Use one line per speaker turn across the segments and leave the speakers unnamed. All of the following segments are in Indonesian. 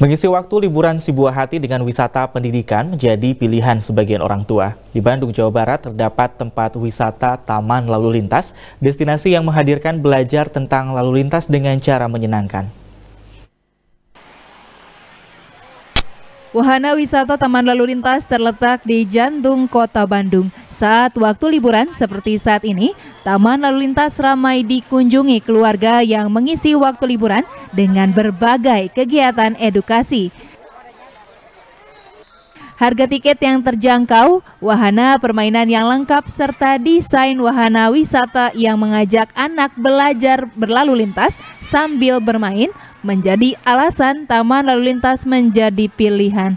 Mengisi waktu liburan si buah hati dengan wisata pendidikan menjadi pilihan sebagian orang tua. Di Bandung, Jawa Barat terdapat tempat wisata Taman Lalu Lintas, destinasi yang menghadirkan belajar tentang lalu lintas dengan cara menyenangkan.
Wahana wisata Taman Lalu Lintas terletak di jantung kota Bandung. Saat waktu liburan seperti saat ini, Taman Lalu Lintas ramai dikunjungi keluarga yang mengisi waktu liburan dengan berbagai kegiatan edukasi. Harga tiket yang terjangkau, wahana permainan yang lengkap, serta desain wahana wisata yang mengajak anak belajar berlalu lintas sambil bermain menjadi alasan Taman Lalu Lintas menjadi pilihan.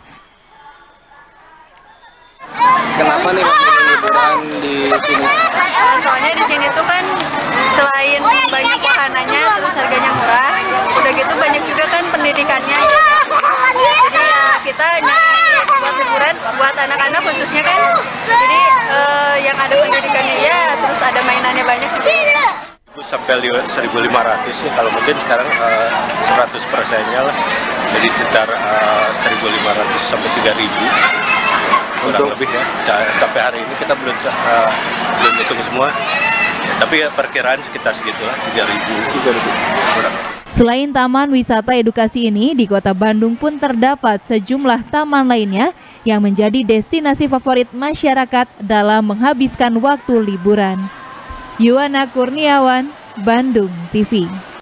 Kenapa nih liburan di sini?
Soalnya di sini tuh kan selain banyak wahananya, terus harganya murah, udah gitu banyak juga kan pendidikannya. Jadi ya kita nyari buat liburan buat anak-anak khususnya kan. Jadi yang ada pendidikannya ya, terus ada mainannya banyak.
Sampai 1.500 sih, kalau mungkin sekarang 100%-nya lah, jadi sekitar 1.500 sampai 3.000 kurang lebih ya. Sampai hari ini kita belum hitung semua, tapi ya perkiraan sekitar segitulah, 3.000.
Selain taman wisata edukasi ini, di kota Bandung pun terdapat sejumlah taman lainnya yang menjadi destinasi favorit masyarakat dalam menghabiskan waktu liburan. Yuwana Kurniawan, Bandung TV.